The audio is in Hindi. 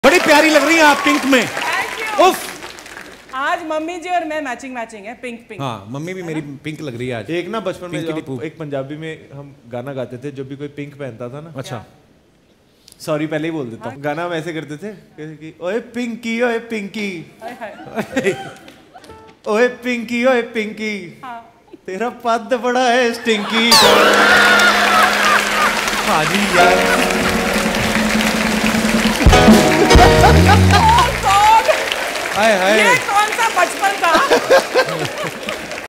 बड़ी प्यारी लग रही हैं आप पिंक में। उफ, आज मम्मी जी और मैं मैचिंग है, पिंक पिंक। हाँ, मम्मी भी मेरी पिंक लग रही है आज। एक ना बचपन में एक पंजाबी में हम गाना गाते थे, जब भी कोई पिंक पहनता था ना। अच्छा, सॉरी पहले ही बोल देता हूँ। गाना हम ऐसे करते थे कि ओए पिंकी ओए पिंकी, ओए पिंकी ओए पिंकी, तेरा पद बड़ा है स्टिंकी। हाजी यार, हाय हाय, ये कौन सा बचपन था।